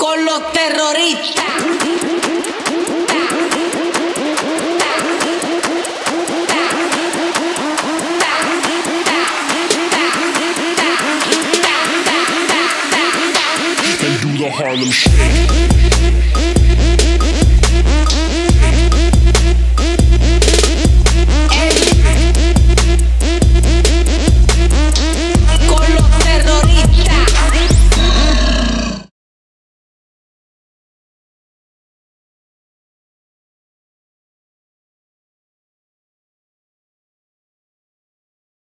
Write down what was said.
con los terroristas. And do the Harlem Shake.